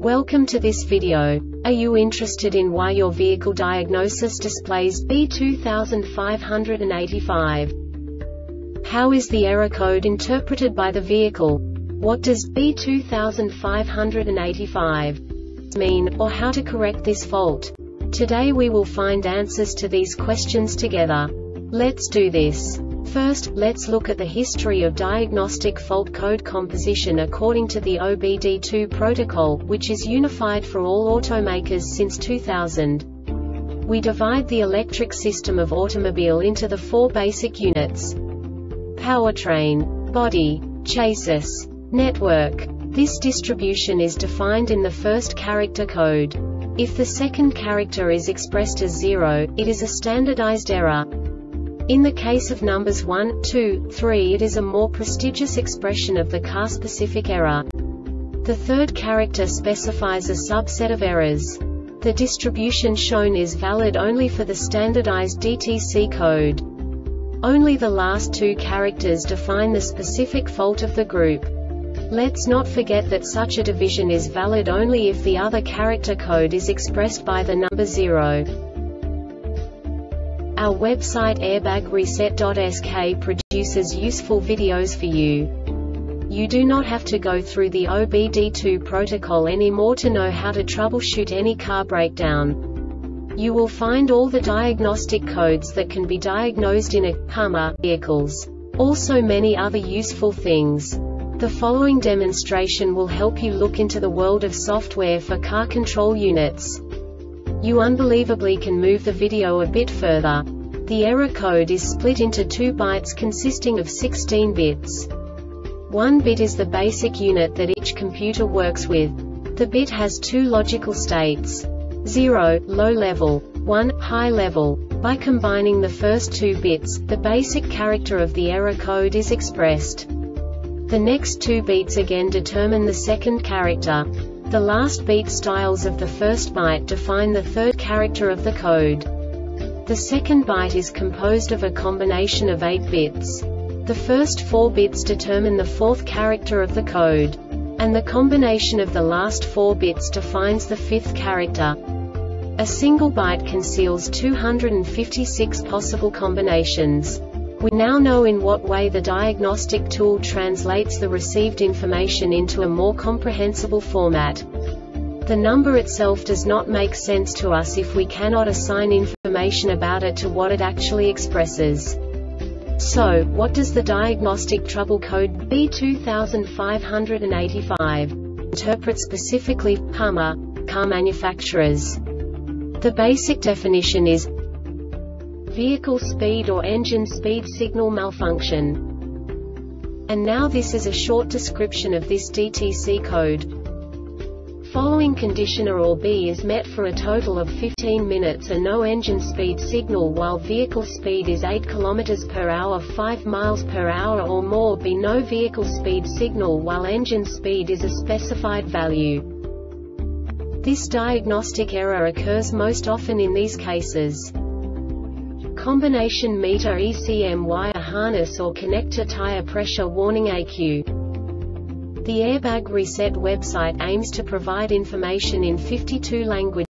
Welcome to this video. Are you interested in why your vehicle diagnosis displays B2585? How is the error code interpreted by the vehicle? What does B2585 mean, or how to correct this fault? Today we will find answers to these questions together. Let's do this. First, let's look at the history of diagnostic fault code composition according to the OBD2 protocol, which is unified for all automakers since 2000. We divide the electric system of automobile into the four basic units: powertrain, body, chassis, network. This distribution is defined in the first character code. If the second character is expressed as 0, it is a standardized error. In the case of numbers 1, 2, 3, it is a more prestigious expression of the car-specific error. The third character specifies a subset of errors. The distribution shown is valid only for the standardized DTC code. Only the last two characters define the specific fault of the group. Let's not forget that such a division is valid only if the other character code is expressed by the number 0. Our website airbagreset.sk produces useful videos for you. You do not have to go through the OBD2 protocol anymore to know how to troubleshoot any car breakdown. You will find all the diagnostic codes that can be diagnosed in a Hummer vehicles. Also many other useful things. The following demonstration will help you look into the world of software for car control units. You unbelievably can move the video a bit further. The error code is split into 2 bytes consisting of 16 bits. 1 bit is the basic unit that each computer works with. The bit has 2 logical states: 0, low level, 1, high level. By combining the first 2 bits, the basic character of the error code is expressed. The next 2 beats again determine the second character. The last beat styles of the first byte define the third character of the code. The second byte is composed of a combination of 8 bits. The first 4 bits determine the fourth character of the code. And the combination of the last 4 bits defines the fifth character. A single byte conceals 256 possible combinations. We now know in what way the diagnostic tool translates the received information into a more comprehensible format. The number itself does not make sense to us if we cannot assign information about it to what it actually expresses. So, what does the diagnostic trouble code B2585 interpret specifically for Hummer car manufacturers? The basic definition is vehicle speed or engine speed signal malfunction. And now this is a short description of this DTC code. Following condition A or B is met for a total of 15 minutes and no engine speed signal while vehicle speed is 8 km per hour 5 miles per hour or more. B, no vehicle speed signal while engine speed is a specified value. This diagnostic error occurs most often in these cases: combination meter ECM wire harness or connector tire pressure warning AQ. The Airbag Reset website aims to provide information in 52 languages.